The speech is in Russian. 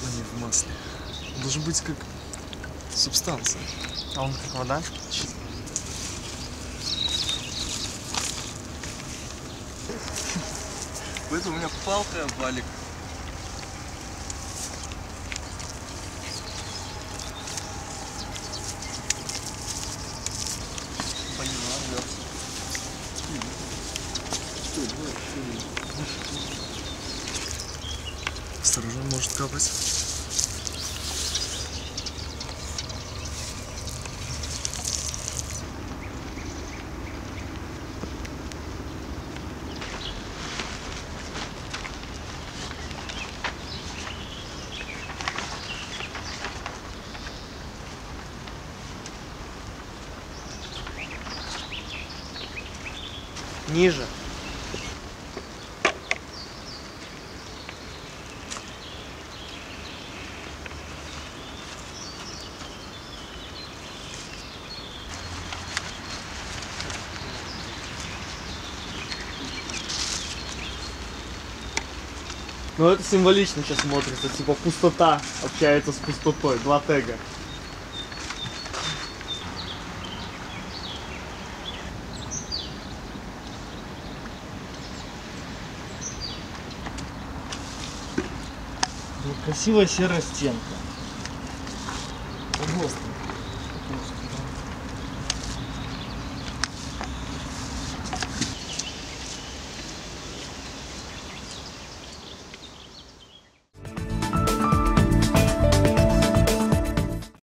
не в масле. Он должен быть как субстанция. А он как вода? Это у меня палка, валик. Осторожно, может капать. Ниже. Ну это символично сейчас смотрится, типа пустота общается с пустотой, два тега. Красивая серая стенка. Он острый.